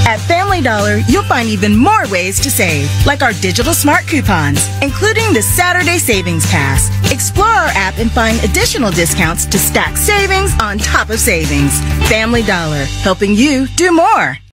At Family Dollar, you'll find even more ways to save, like our digital smart coupons, including the Saturday Savings Pass. Explore our app and find additional discounts to stack savings on top of savings. Family Dollar, helping you do more.